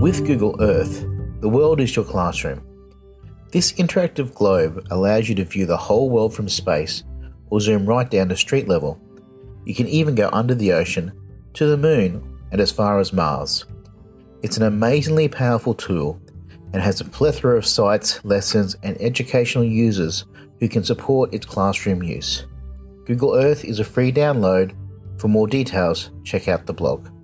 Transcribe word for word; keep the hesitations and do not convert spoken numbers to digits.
With Google Earth, the world is your classroom. This interactive globe allows you to view the whole world from space or zoom right down to street level. You can even go under the ocean, to the moon, and as far as Mars. It's an amazingly powerful tool and has a plethora of sites, lessons, and educational users who can support its classroom use. Google Earth is a free download. For more details, check out the blog.